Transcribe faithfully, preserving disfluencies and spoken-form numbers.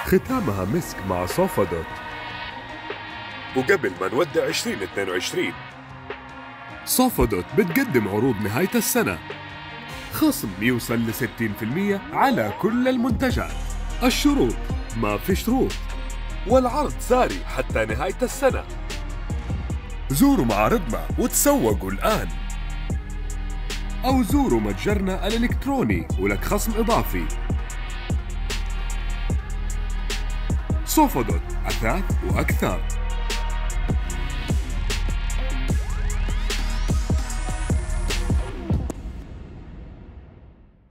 ختامها مسك مع صوفا دوت. وقبل ما نودع عشرين اثنين وعشرين، صوفا دوت بتقدم عروض نهاية السنة، خصم يوصل ل ستين بالمئة على كل المنتجات. الشروط ما في شروط، والعرض ساري حتى نهاية السنة. زوروا معارضنا وتسوقوا الآن، أو زوروا متجرنا الإلكتروني ولك خصم إضافي. صوفا دوت، أثاث وأكثر.